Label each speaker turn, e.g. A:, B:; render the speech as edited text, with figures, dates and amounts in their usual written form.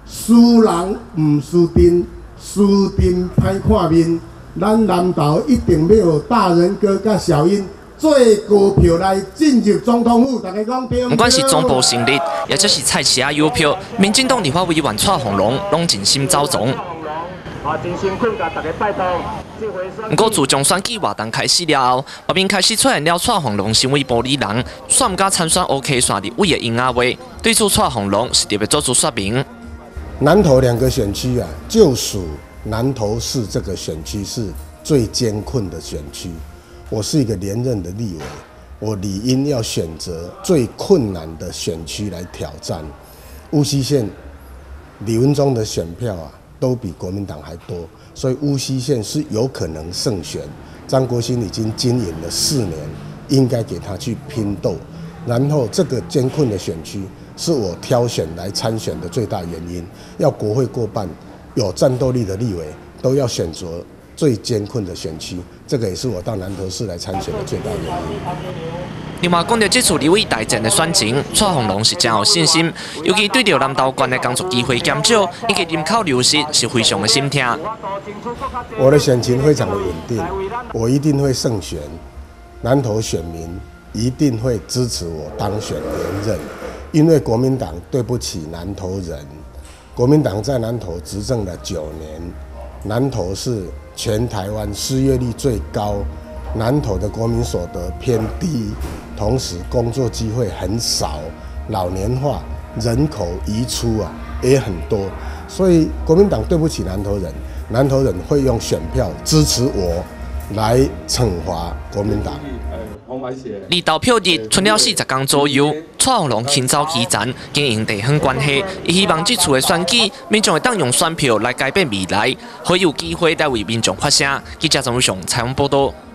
A: 输人唔输阵，输阵歹看面。咱南投一定要有大人哥甲小英最高票来进入总统府。大家讲对。
B: 不管是总部成立，也则是蔡市仔邮票，民进党立法委员蔡宏龙拢尽心走总。真辛苦，甲大家拜托。不过自从选举活动开始了后，外面开始出现了蔡宏龙成为玻璃人，选唔敢参选 OK 选立委的英阿话，对此蔡宏龙是特别做出说明。
A: 南投2个选区啊，就属南投市这个选区是最艰困的选区。我是一个连任的立委，我理应要选择最困难的选区来挑战。乌溪县李文忠的选票啊，都比国民党还多，所以乌溪县是有可能胜选。张国兴已经经营了4年，应该给他去拼斗。然后这个艰困的选区是我挑选来参选的最大原因。要国会过半，有战斗力的立委都要选择最艰困的选区，这个也是我到南投市来参选的最大原因。
B: 另外，讲到这次立委大战的选情，蔡宏龙是真有信心，尤其对着南投县的工作机会减少，以及人口流失是非常的心痛。
A: 我的选情非常的稳定，我一定会胜选，南投选民一定会支持我当选连任，因为国民党对不起南投人。国民党在南投执政了9年，南投是全台湾失业率最高，南投的国民所得偏低，同时工作机会很少，老年化，人口移出啊也很多，所以国民党对不起南投人，南投人会用选票支持我来惩罚国民党。
B: 离投票日剩了40天左右，蔡宏龙轻走基层，经营地方关系，伊希望这次的选举，民众会当用选票来改变未来，可以有机会来为民众发声。记者张伟雄采访报道。